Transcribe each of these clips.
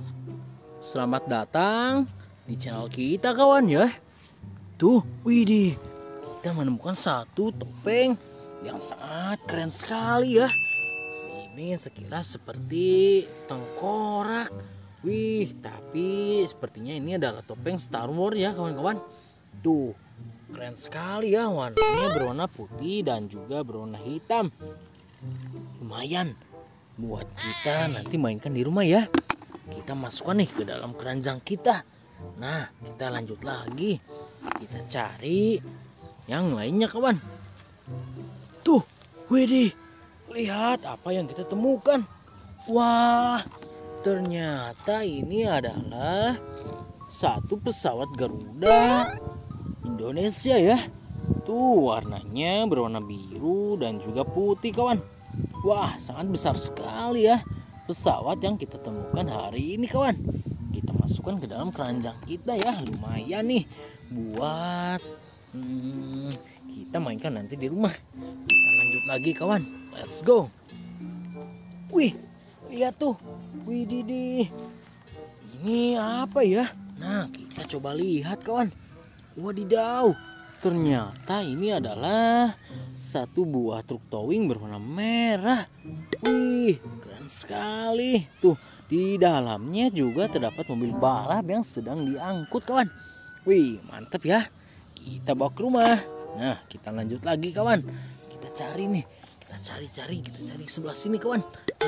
Selamat datang di channel kita kawan ya. Tuh, widih, kita menemukan satu topeng yang sangat keren sekali ya. Ini sekilas seperti tengkorak. Wih, tapi sepertinya ini adalah topeng Star Wars ya kawan-kawan. Tuh, keren sekali ya, warnanya berwarna putih dan juga berwarna hitam. Lumayan buat kita nanti mainkan di rumah ya. Kita masukkan nih ke dalam keranjang kita. Nah, kita lanjut lagi. Kita cari yang lainnya kawan. Tuh, widih, lihat apa yang kita temukan. Wah, ternyata ini adalah satu pesawat Garuda Indonesia ya. Tuh, warnanya berwarna biru dan juga putih kawan. Wah, sangat besar sekali ya pesawat yang kita temukan hari ini kawan. Kita masukkan ke dalam keranjang kita ya. Lumayan nih buat kita mainkan nanti di rumah. Kita lanjut lagi kawan. Let's go. Wih, lihat tuh. Wih didi, ini apa ya? Nah, kita coba lihat kawan. Wadidaw, ternyata ini adalah satu buah truk towing berwarna merah. Wih, keren sekali. Tuh, di dalamnya juga terdapat mobil balap yang sedang diangkut kawan. Wih, mantap ya. Kita bawa ke rumah. Nah, kita lanjut lagi kawan. Kita cari nih. Kita cari sebelah sini kawan.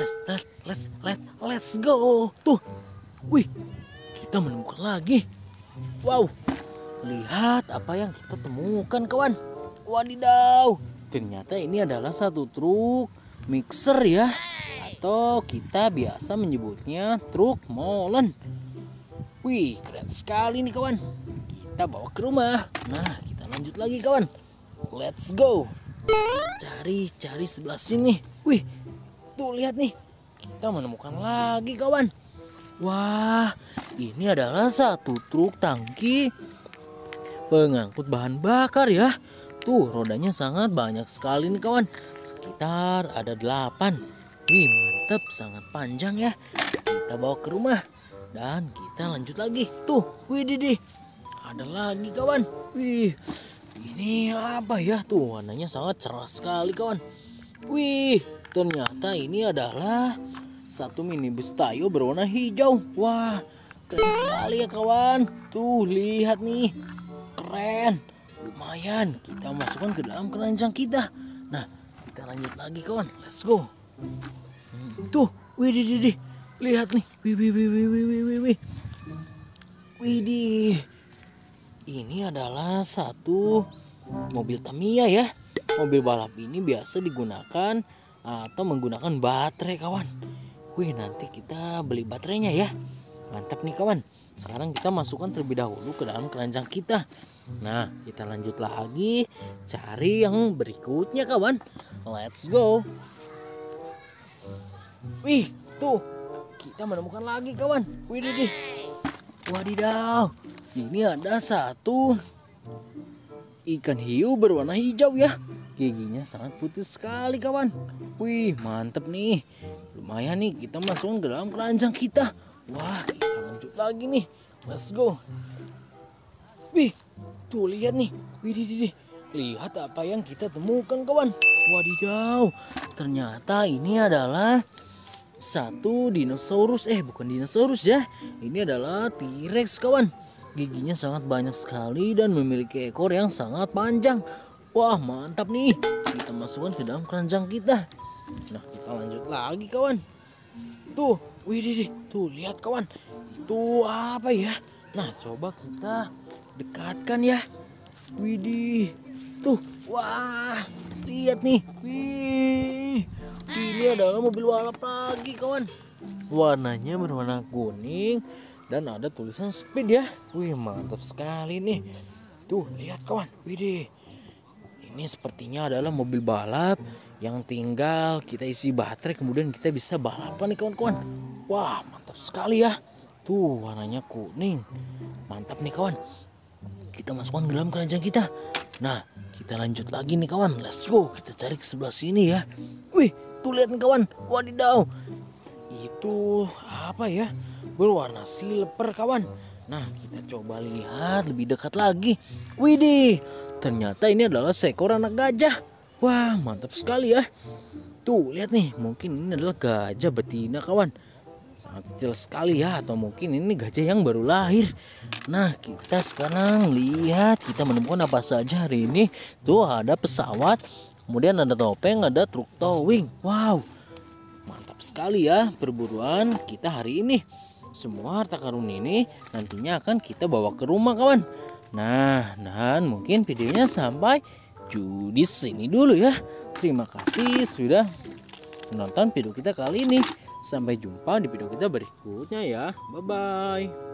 Let's go. Tuh. Wih, kita menemukan lagi. Wow. Lihat apa yang kita temukan kawan. Wadidaw, ternyata ini adalah satu truk mixer ya, atau kita biasa menyebutnya truk molen. Wih, keren sekali nih kawan. Kita bawa ke rumah. Nah, kita lanjut lagi kawan. Let's go. Cari sebelah sini. Wih, tuh lihat nih. Kita menemukan lagi kawan. Wah, ini adalah satu truk tangki pengangkut bahan bakar ya. Tuh, rodanya sangat banyak sekali nih kawan. Sekitar ada 8. Wih, mantap, sangat panjang ya. Kita bawa ke rumah dan kita lanjut lagi. Tuh, wih didi, ada lagi kawan. Wih, ini apa ya? Tuh, warnanya sangat cerah sekali kawan. Wih, ternyata ini adalah satu minibus Tayo berwarna hijau. Wah, keren sekali ya kawan. Tuh, lihat nih. Keren, lumayan. Kita masukkan ke dalam keranjang kita. Nah, kita lanjut lagi kawan. Let's go. Tuh, widih, lihat nih. Wih. Widih, ini adalah satu mobil Tamiya ya. Mobil balap ini biasa digunakan atau menggunakan baterai kawan. Wih, nanti kita beli baterainya ya. Mantap nih kawan. Sekarang kita masukkan terlebih dahulu ke dalam keranjang kita. Nah, kita lanjut lagi cari yang berikutnya kawan. Let's go. Wih, tuh kita menemukan lagi kawan. Wih didi, wadidaw, ini ada satu ikan hiu berwarna hijau ya. Giginya sangat putih sekali kawan. Wih, mantep nih. Lumayan nih, kita masukkan ke dalam keranjang kita. Wah, kita lanjut lagi nih. Let's go. Wih, tuh lihat nih. Wih didi, lihat apa yang kita temukan kawan. Wadidaw, ternyata ini adalah satu dinosaurus. Bukan dinosaurus ya. Ini adalah T-Rex kawan. Giginya sangat banyak sekali dan memiliki ekor yang sangat panjang. Wah, mantap nih. Kita masukkan ke dalam keranjang kita. Nah, kita lanjut lagi kawan. Tuh, wih didi, tuh lihat kawan. Itu apa ya? Nah, coba kita dekatkan ya. Widih, tuh, wah, lihat nih. Wih, ini adalah mobil balap lagi kawan. Warnanya berwarna kuning dan ada tulisan speed ya. Wih, mantap sekali nih. Tuh, lihat kawan. Widih, ini sepertinya adalah mobil balap yang tinggal kita isi baterai kemudian kita bisa balapan nih kawan-kawan. Wah, mantap sekali ya. Tuh, warnanya kuning. Mantap nih kawan. Kita masukkan ke dalam keranjang kita. Nah, kita lanjut lagi nih kawan. Let's go. Kita cari ke sebelah sini ya. Wih, tuh lihat nih kawan. Wadidaw. Itu apa ya? berwarna silver kawan. Nah, kita coba lihat lebih dekat lagi. Widih, ternyata ini adalah seekor anak gajah. Wah, mantap sekali ya. Tuh, lihat nih, mungkin ini adalah gajah betina kawan. Sangat kecil sekali ya, atau mungkin ini gajah yang baru lahir. Nah, kita sekarang lihat kita menemukan apa saja hari ini. Tuh, ada pesawat, kemudian ada topeng, ada truk towing. Wow, mantap sekali ya perburuan kita hari ini. Semua harta karun ini nantinya akan kita bawa ke rumah kawan. Nah, dan mungkin videonya sampai di sini dulu ya. Terima kasih sudah menonton video kita kali ini. Sampai jumpa di video kita berikutnya ya. Bye bye.